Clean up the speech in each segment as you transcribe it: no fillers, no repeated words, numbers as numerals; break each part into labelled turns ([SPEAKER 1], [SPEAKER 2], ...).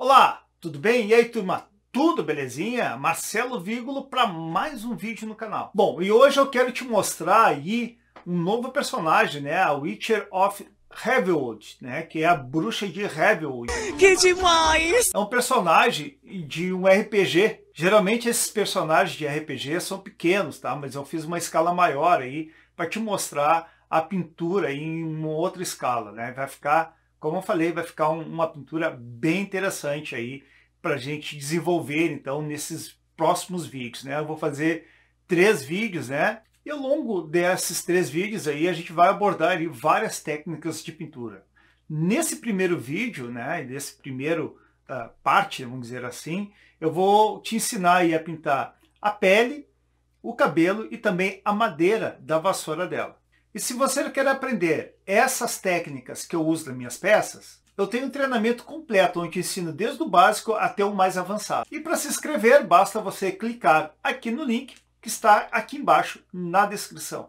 [SPEAKER 1] Olá, tudo bem? E aí, turma? Tudo belezinha? Marcelo Vígulo para mais um vídeo no canal. Bom, e hoje eu quero te mostrar aí um novo personagem, né? A Witcher of Heavywood, né? Que é a bruxa de Heavywood.
[SPEAKER 2] Que demais!
[SPEAKER 1] É um personagem de um RPG. Geralmente esses personagens de RPG são pequenos, tá? Mas eu fiz uma escala maior aí para te mostrar a pintura em uma outra escala, né? Vai ficar, como eu falei, vai ficar uma pintura bem interessante aí para a gente desenvolver então nesses próximos vídeos, né? Eu vou fazer 3 vídeos, né? E ao longo desses 3 vídeos aí a gente vai abordar aí várias técnicas de pintura. Nesse primeiro vídeo, né? Nesse primeiro parte, vamos dizer assim, eu vou te ensinar aí a pintar a pele, o cabelo e também a madeira da vassoura dela. E se você quer aprender essas técnicas que eu uso nas minhas peças, eu tenho um treinamento completo onde eu ensino desde o básico até o mais avançado. E para se inscrever, basta você clicar aqui no link que está aqui embaixo na descrição.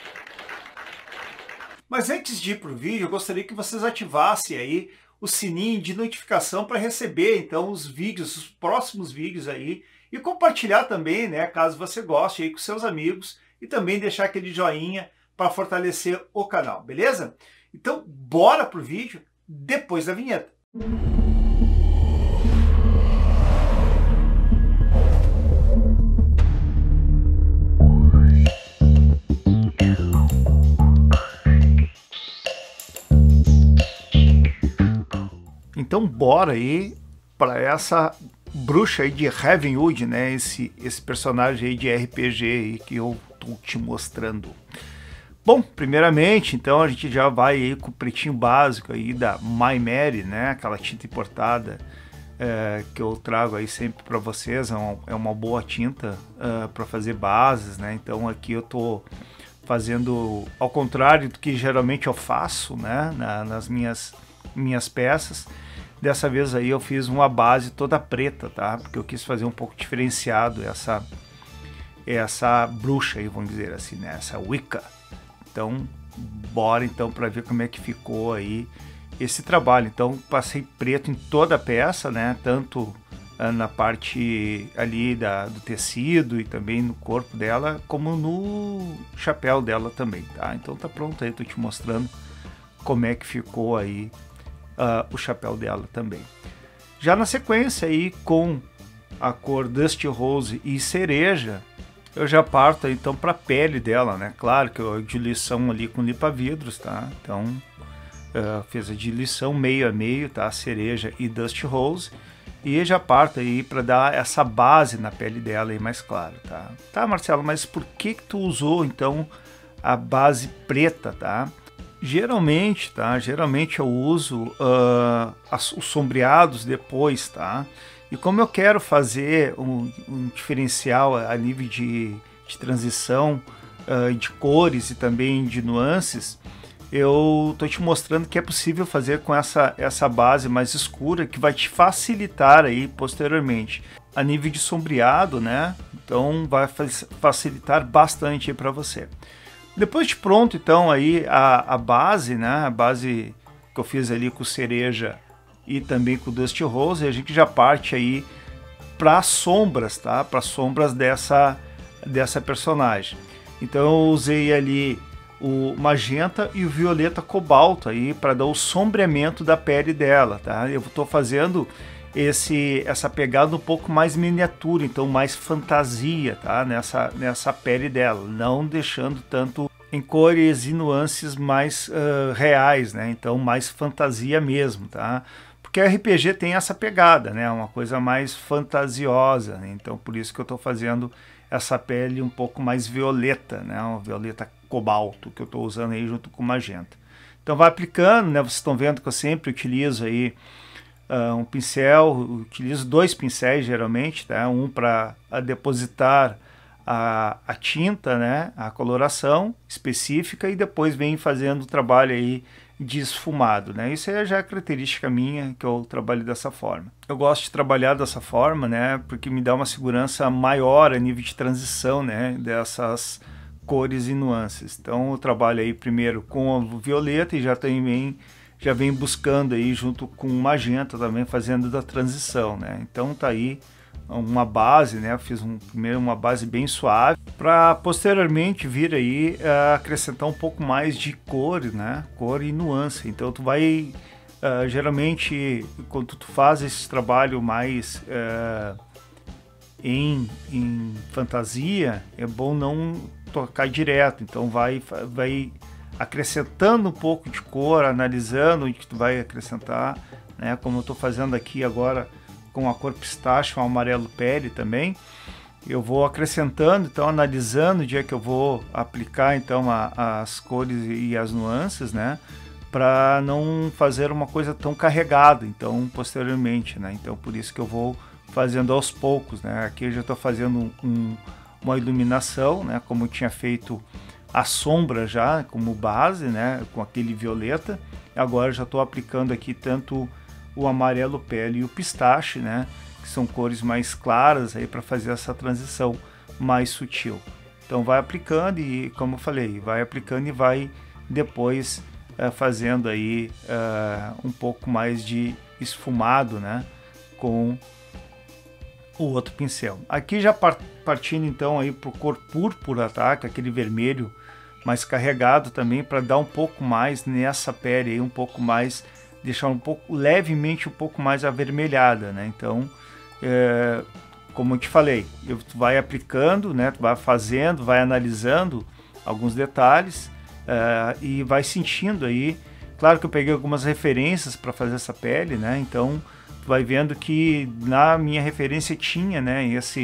[SPEAKER 1] Mas antes de ir para o vídeo, eu gostaria que vocês ativassem aí o sininho de notificação para receber então os vídeos, os próximos vídeos aí, e compartilhar também, né, caso você goste aí com seus amigos, e também deixar aquele joinha para fortalecer o canal, beleza? Então, bora pro vídeo depois da vinheta. Então, bora aí para essa bruxa aí de Heavenwood, né? Esse personagem aí de RPG aí que eu tô te mostrando. Bom, primeiramente, então a gente já vai aí com o pretinho básico aí da My Mary, né? Aquela tinta importada que eu trago aí sempre para vocês. É uma boa tinta para fazer bases, né? Então aqui eu tô fazendo ao contrário do que geralmente eu faço, né? Nas minhas peças. Dessa vez aí eu fiz uma base toda preta, tá? Porque eu quis fazer um pouco diferenciado essa bruxa aí, vamos dizer assim, né? Essa Wicca. Então, bora então para ver como é que ficou aí esse trabalho. Então, passei preto em toda a peça, né? Tanto na parte ali do tecido e também no corpo dela, como no chapéu dela também, tá? Então tá pronto aí, tô te mostrando como é que ficou aí o chapéu dela também. Já na sequência aí com a cor Dusty Rose e cereja, eu já parto então para a pele dela, né? Claro que a diluição ali com limpa-vidros, tá? Então fiz a diluição meio a meio, tá? Cereja e Dusty Rose, e já parto aí para dar essa base na pele dela aí mais clara, tá? Tá, Marcelo, mas por que tu usou então a base preta, tá? Geralmente, tá? Geralmente eu uso os sombreados depois, tá? E como eu quero fazer um diferencial a nível de transição de cores e também de nuances, eu tô te mostrando que é possível fazer com essa base mais escura, que vai te facilitar aí posteriormente. A nível de sombreado, né? Então vai facilitar bastante para você. Depois de pronto, então, aí a base, né? A base que eu fiz ali com cereja e também com Dusty Rose, a gente já parte aí para sombras, tá? Para sombras dessa personagem. Então eu usei ali o magenta e o violeta cobalto aí para dar o sombreamento da pele dela, tá? Eu estou fazendo essa pegada um pouco mais miniatura, então mais fantasia, tá? Nessa pele dela, não deixando tanto em cores e nuances mais reais, né? Então mais fantasia mesmo, tá? Porque RPG tem essa pegada, né? Uma coisa mais fantasiosa, né? Então por isso que eu estou fazendo essa pele um pouco mais violeta, né? Uma violeta cobalto que eu estou usando aí junto com magenta. Então vai aplicando, né? Vocês estão vendo que eu sempre utilizo aí um pincel, utilizo 2 pincéis geralmente, tá? Um para depositar a tinta, né? A coloração específica, e depois vem fazendo o trabalho aí de esfumado, né? Isso é já característica minha, que eu trabalho dessa forma. Eu gosto de trabalhar dessa forma, né? Porque me dá uma segurança maior a nível de transição, né? Dessas cores e nuances. Então eu trabalho aí primeiro com o violeta e já também
[SPEAKER 2] já vem buscando aí junto com o magenta também, fazendo da transição, né? Então tá aí uma base, né? Eu fiz primeiro uma base bem suave, para posteriormente vir aí acrescentar um pouco mais de cor, né? Cor e nuance. Então tu vai geralmente quando tu faz esse trabalho mais em fantasia, é bom não tocar direto. Então vai acrescentando um pouco de cor, analisando onde que tu vai acrescentar, né? Como eu estou fazendo aqui agora com a cor pistache, um amarelo pele também, eu vou acrescentando, então analisando o dia que eu vou aplicar então as cores e as nuances, né, para não fazer uma coisa tão carregada, então posteriormente, né, então por isso que eu vou fazendo aos poucos, né. Aqui eu já estou fazendo uma iluminação, né, como eu tinha feito a sombra já como base, né, com aquele violeta. Agora eu já estou aplicando aqui tanto o amarelo pele e o pistache, né, que são cores mais claras aí para fazer essa transição mais sutil. Então vai aplicando e, como eu falei, vai aplicando e vai depois fazendo aí um pouco mais de esfumado, né, com o outro pincel. Aqui já partindo então aí pro cor púrpura, tá, que é aquele vermelho mais carregado também, para dar um pouco mais nessa pele aí, um pouco mais, deixar um pouco levemente um pouco mais avermelhada, né? Então, como eu te falei, tu vai aplicando, né? Tu vai fazendo, vai analisando alguns detalhes e vai sentindo aí. Claro que eu peguei algumas referências para fazer essa pele, né? Então, tu vai vendo que na minha referência tinha, né?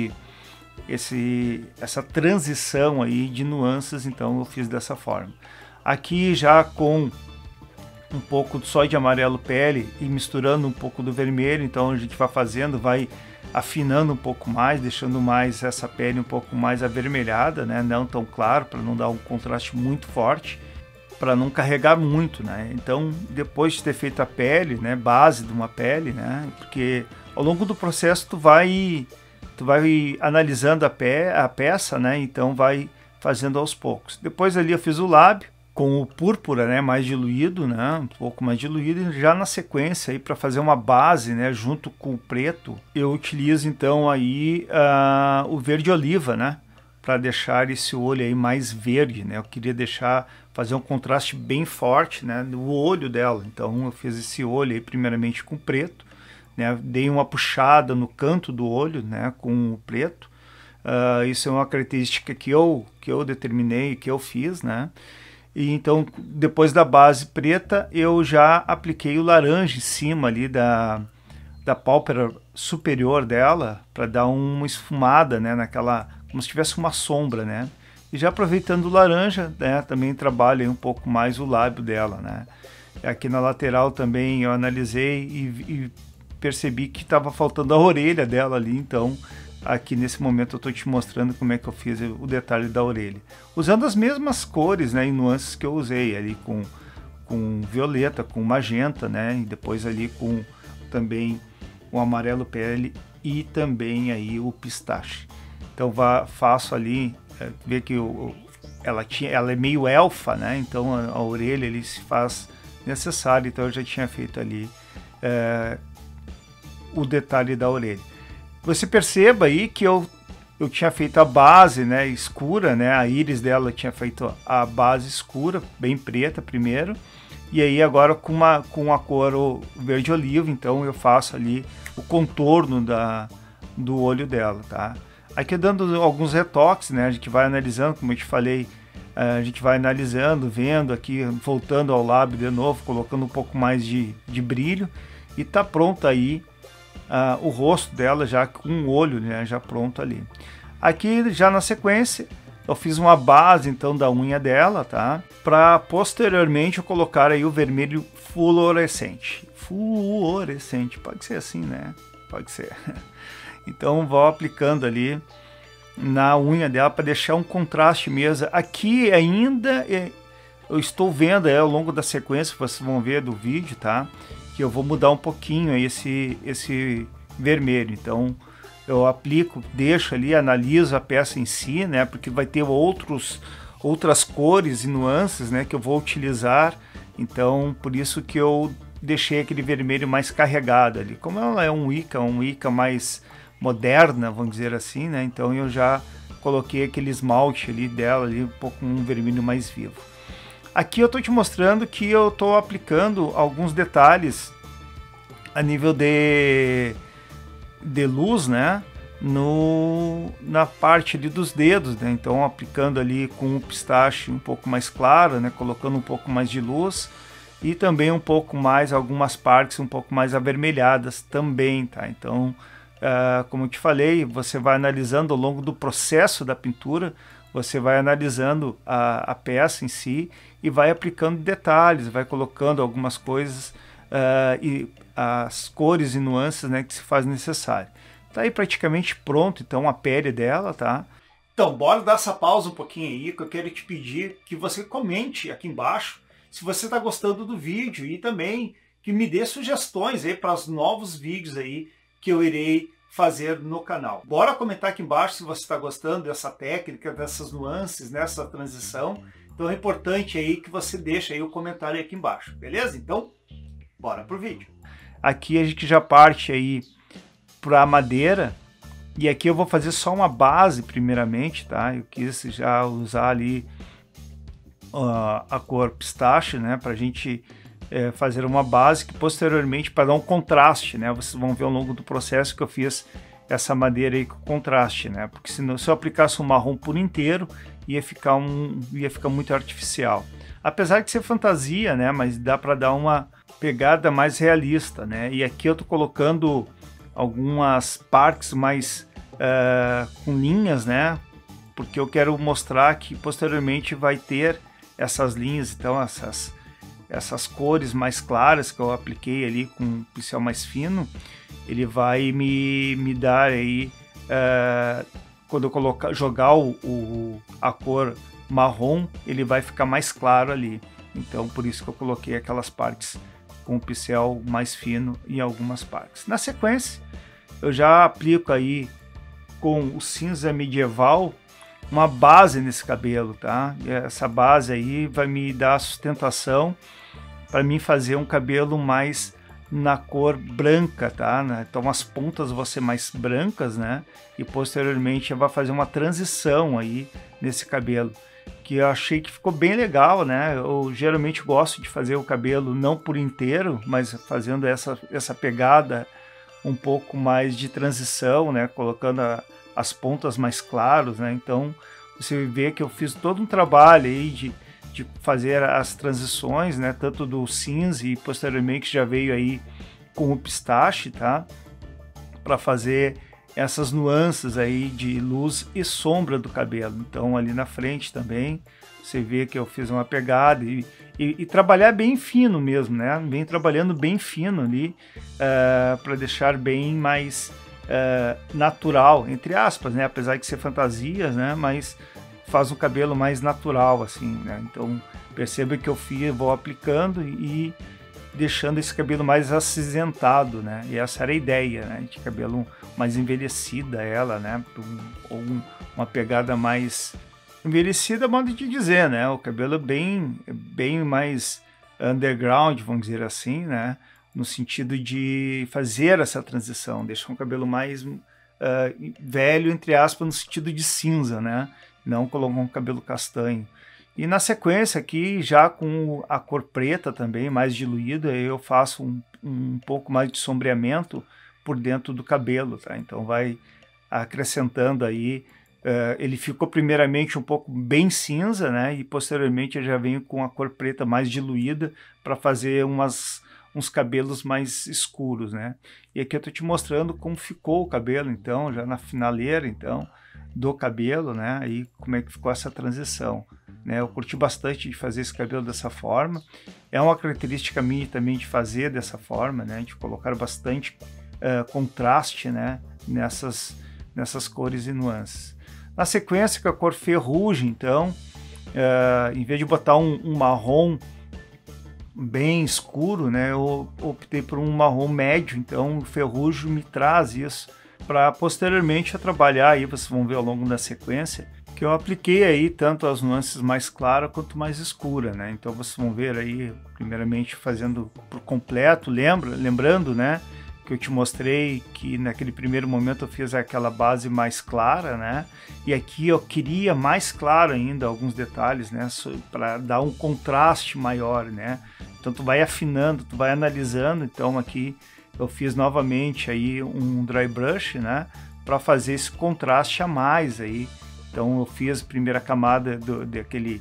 [SPEAKER 2] Essa transição aí de nuances, então eu fiz dessa forma. Aqui já com um pouco só de amarelo pele e misturando um pouco do vermelho, então a gente vai fazendo, vai afinando um pouco mais, deixando mais essa pele um pouco mais avermelhada, né? Não tão claro, para não dar um contraste muito forte, para não carregar muito, né? Então depois de ter feito a pele, né, base de uma pele, né, porque ao longo do processo tu vai analisando a peça, né? Então vai fazendo aos poucos. Depois ali eu fiz o lábio com o púrpura, né, mais diluído, né, um pouco mais diluído, e já na sequência aí para fazer uma base, né, junto com o preto, eu utilizo então aí o verde oliva, né, para deixar esse olho aí mais verde, né? Eu queria fazer um contraste bem forte, né, no olho dela. Então eu fiz esse olho aí primeiramente com preto, né, dei uma puxada no canto do olho, né, com o preto. Isso é uma característica que eu determinei, que eu fiz, né? E então, depois da base preta, eu já apliquei o laranja em cima ali da pálpebra superior dela, para dar uma esfumada, né, como se tivesse uma sombra, né? E já aproveitando o laranja, né, também trabalho um pouco mais o lábio dela, né? Aqui na lateral também eu analisei e percebi que estava faltando a orelha dela ali, então aqui nesse momento eu estou te mostrando como é que eu fiz o detalhe da orelha. Usando as mesmas cores, né, e nuances que eu usei ali com violeta, com magenta, né, e depois ali com também o amarelo pele e também aí o pistache. Então faço ali, vê que ela é meio elfa, né, então a orelha ele se faz necessário, então eu já tinha feito ali o detalhe da orelha. Você perceba aí que eu tinha feito a base, né, escura, né, a íris dela tinha feito a base escura, bem preta primeiro, e aí agora com a cor verde oliva, então eu faço ali o contorno do olho dela, tá? Aqui dando alguns retoques, né, a gente vai analisando, como eu te falei, a gente vai analisando, vendo aqui, voltando ao lábio de novo, colocando um pouco mais de brilho, e tá pronto aí o rosto dela já com o olho, né, já pronto ali. Aqui já na sequência eu fiz uma base então da unha dela, tá? Para posteriormente eu colocar aí o vermelho fluorescente. Fluorescente, pode ser assim, né? Pode ser. Então vou aplicando ali na unha dela para deixar um contraste mesmo. Aqui ainda eu estou vendo ao longo da sequência, vocês vão ver do vídeo, tá? Que eu vou mudar um pouquinho esse vermelho. Então eu aplico, deixo ali, analiso a peça em si, né? Porque vai ter outras cores e nuances, né? Que eu vou utilizar Então, por isso que eu deixei aquele vermelho mais carregado ali. Como ela é um Wicca mais moderna, vamos dizer assim, né? Então eu já coloquei aquele esmalte ali dela, ali, um pouco um vermelho mais vivo. Aqui eu estou te mostrando que eu estou aplicando alguns detalhes a nível de luz, né? Na parte ali dos dedos, né? Então aplicando ali com o pistache um pouco mais claro, né? Colocando um pouco mais de luz e também um pouco mais, algumas partes um pouco mais avermelhadas também, tá? Então, como eu te falei, você vai analisando ao longo do processo da pintura, você vai analisando a peça em si e vai aplicando detalhes, vai colocando algumas coisas e as cores e nuances, né, que se faz necessário. Tá aí praticamente pronto, então, a pele dela, tá? Então, bora dar essa pausa um pouquinho aí, que eu quero te pedir que você comente aqui embaixo se você está gostando do vídeo e também que me dê sugestões aí para os novos vídeos aí que eu irei fazer no canal. Bora comentar aqui embaixo se você está gostando dessa técnica, dessas nuances, nessa transição. Então é importante aí que você deixe aí o comentário aqui embaixo, beleza? Então, bora pro vídeo. Aqui a gente já parte aí para a madeira, e aqui eu vou fazer só uma base primeiramente, tá? Eu quis já usar ali a cor pistache, né? Pra gente fazer uma base que posteriormente, para dar um contraste, né? Vocês vão ver ao longo do processo que eu fiz essa madeira aí com contraste, né? Porque senão, se eu aplicasse um marrom por inteiro, ia ficar muito artificial. Apesar de ser fantasia, né? Mas dá para dar uma pegada mais realista, né? E aqui eu tô colocando algumas partes mais com linhas, né? Porque eu quero mostrar que posteriormente vai ter essas linhas, então essas cores mais claras que eu apliquei ali com um pincel mais fino, ele vai me dar aí, quando eu jogar a cor marrom, ele vai ficar mais claro ali. Então por isso que eu coloquei aquelas partes com o pincel mais fino em algumas partes. Na sequência, eu já aplico aí com o cinza medieval uma base nesse cabelo, tá? E essa base aí vai me dar sustentação para mim fazer um cabelo mais na cor branca, tá? Então as pontas vão ser mais brancas, né? E posteriormente vai fazer uma transição aí nesse cabelo, que eu achei que ficou bem legal, né? Eu geralmente gosto de fazer o cabelo não por inteiro, mas fazendo essa pegada um pouco mais de transição, né? Colocando as pontas mais claras, né? Então você vê que eu fiz todo um trabalho aí de fazer as transições, né? Tanto do cinza e posteriormente já veio aí com o pistache, tá? Para fazer essas nuances aí de luz e sombra do cabelo. Então ali na frente também você vê que eu fiz uma pegada e trabalhar bem fino mesmo, né? Vem trabalhando bem fino ali para deixar bem mais natural, entre aspas, né? Apesar de ser fantasias, né? Mas faz um cabelo mais natural, assim, né? Então perceba que eu vou aplicando e deixando esse cabelo mais acinzentado, né? E essa era a ideia, né? De cabelo mais envelhecida ela, né? Ou uma pegada mais envelhecida, modo de dizer, né? O cabelo bem mais underground, vamos dizer assim, né? No sentido de fazer essa transição, deixar um cabelo mais velho, entre aspas, no sentido de cinza, né? Não colocar um cabelo castanho. E na sequência aqui, já com a cor preta também, mais diluída, eu faço um pouco mais de sombreamento por dentro do cabelo, tá? Então vai acrescentando aí, ele ficou primeiramente um pouco bem cinza, né? E posteriormente eu já venho com a cor preta mais diluída para fazer uns cabelos mais escuros, né? E aqui eu tô te mostrando como ficou o cabelo, então, já na finaleira, então, do cabelo, né? Aí como é que ficou essa transição, né? Eu curti bastante de fazer esse cabelo dessa forma. É uma característica minha também de fazer dessa forma, né? De colocar bastante contraste, né? Nessas cores e nuances. Na sequência, com a cor ferrugem, então, em vez de botar um marrom bem escuro, né, eu optei por um marrom médio, então o ferrugem me traz isso para posteriormente eu trabalhar, aí vocês vão ver ao longo da sequência, que eu apliquei aí tanto as nuances mais claras quanto mais escuras, né? Então vocês vão ver aí, primeiramente fazendo por completo, lembrando, né, que eu te mostrei que naquele primeiro momento eu fiz aquela base mais clara, né? E aqui eu queria mais claro ainda alguns detalhes, né, para dar um contraste maior, né? Então tu vai afinando, tu vai analisando. Então aqui eu fiz novamente aí um dry brush, né, para fazer esse contraste a mais aí. Então eu fiz a primeira camada daquele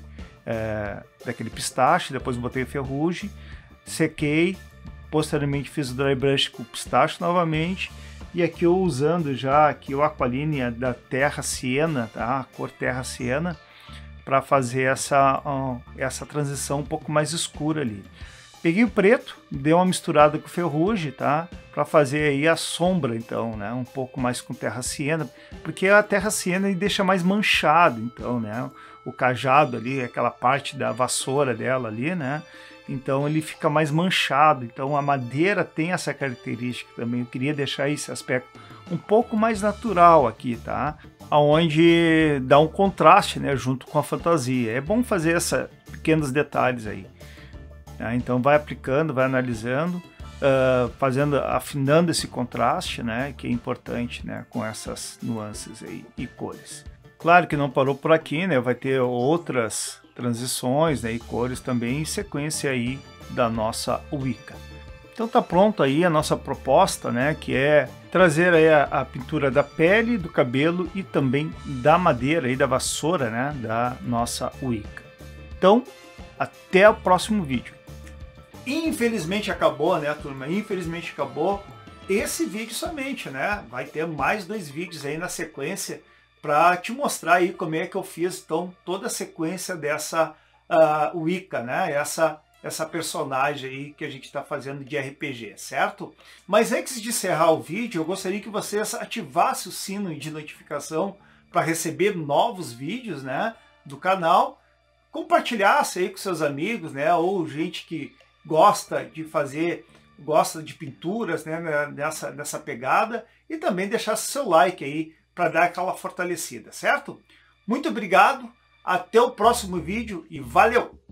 [SPEAKER 2] pistache, depois botei ferrugem, sequei, posteriormente fiz o dry brush com o pistache novamente, e aqui eu usando já aqui o Aqualine da Terra Siena, tá? A cor Terra Siena, para fazer essa transição um pouco mais escura ali. Peguei o preto, dei uma misturada com ferrugem, tá? Para fazer aí a sombra, então, né? Um pouco mais com Terra Siena, porque a Terra Siena ele deixa mais manchado, então, né? O cajado ali, aquela parte da vassoura dela ali, né? Então ele fica mais manchado. Então a madeira tem essa característica também. Eu queria deixar esse aspecto um pouco mais natural aqui, tá? Aonde dá um contraste, né? Junto com a fantasia. É bom fazer esses pequenos detalhes aí. Então vai aplicando, vai analisando, afinando esse contraste, né, que é importante, né, com essas nuances aí e cores. Claro que não parou por aqui, né, vai ter outras transições, né, e cores também em sequência aí da nossa Wicca. Então tá pronto aí a nossa proposta, né, que é trazer aí a pintura da pele, do cabelo e também da madeira e da vassoura, né, da nossa Wicca. Então até o próximo vídeo. Infelizmente acabou, né, turma? Infelizmente acabou esse vídeo somente, né? Vai ter mais 2 vídeos aí na sequência para te mostrar aí como é que eu fiz então toda a sequência dessa Wicca, né? Essa personagem aí que a gente está fazendo de RPG, certo? Mas antes de encerrar o vídeo, eu gostaria que vocês ativassem o sino de notificação para receber novos vídeos, né, do canal, compartilhasse aí com seus amigos, né, ou gente que gosta de pinturas, né, nessa pegada, e também deixar seu like aí para dar aquela fortalecida, certo? Muito obrigado, até o próximo vídeo e valeu!